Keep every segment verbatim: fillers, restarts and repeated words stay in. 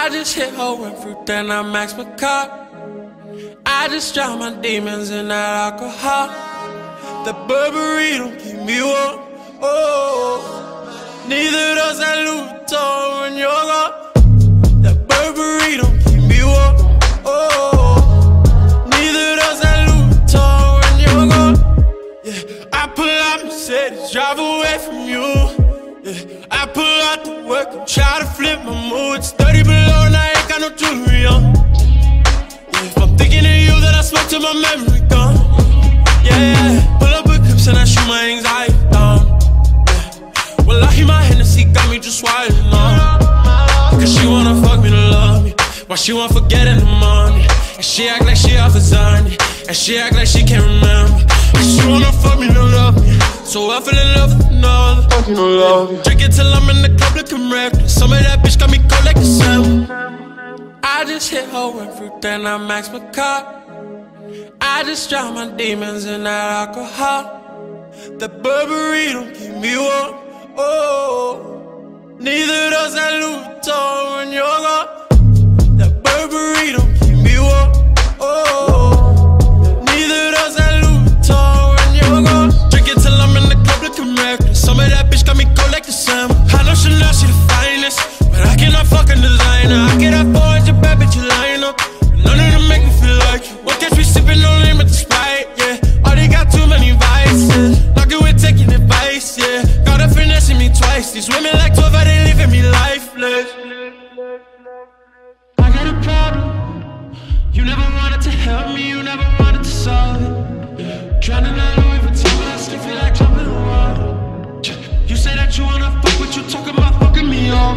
I just hit her with fruit, then I max my cup. I just drown my demons in that alcohol. The Burberry don't keep me warm. Oh, neither does that Louis Vuitton when you're gone. The Burberry don't keep me warm. Oh, neither does that Louis Vuitton when you're gone. Yeah, I pull out Mercedes, drive away from you. Yeah, I pull out the work and try to flip my mood. It's thirty below and I ain't got no jewelry on. Yeah, if I'm thinking of you, then I smoke till my memory gone. Yeah, pull up with clips and I shoot my anxiety down. Yeah, well, I hear my Hennessy got me just wild on. Cause she wanna fuck me to love me, why she wanna forget in the morning. And she act like she off a Zani, and she act like she can't remember. And she wanna fuck me to love me, so I fell in love with another. Fucking no love. Drink it till I'm in the club looking reckless. Some of that bitch got me cold like a salmon. I just hit her with fruit, then I max my cup. I just drown my demons in that alcohol. The Burberry don't keep me warm. Oh, neither does that Louis Vuitton when you're gone. The Burberry don't keep me warm. Oh, neither does that Louis Vuitton when you're gone. Drink it till I'm in the club looking reckless. Some of that bitch got me cold like the summer. I know Chanel, she the finest, but I cannot fucking designer. I get that four hundred bad bitch you line up. None of them make me feel like you. What catch me sipping on limit to Sprite, yeah. Oh, they got too many vices. Not good with taking advice, yeah. Got her finessing me twice. These women like twelve, how they leaving me lifeless. I got a problem. You never wanted to help me, you never wanted to solve it. Drowning out Louis Vuitton, but I still feel like jumping in the water. You say that you wanna fuck, but you talking about fucking me off.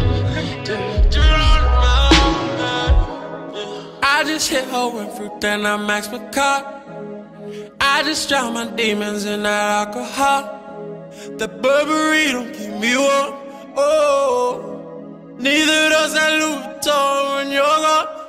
I just hit her with fruit, then I max my cup. I just drown my demons in that alcohol. The Burberry don't keep me warm. Oh, neither does that Louis Vuitton when you're gone.